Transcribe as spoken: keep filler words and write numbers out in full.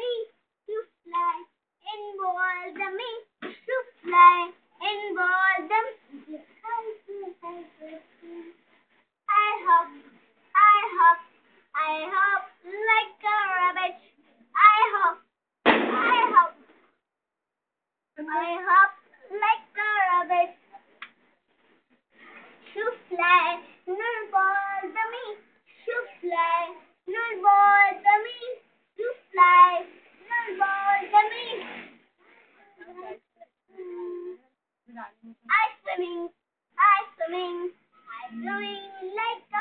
me to fly. Involve the me to fly. Involve them. I hop, I hop, I hop like a rabbit. I hop, I hop, I hop like a rabbit. To fly, not bother me. To fly, not bother me. To fly, not bother me. I swimming, I swimming, I swimming like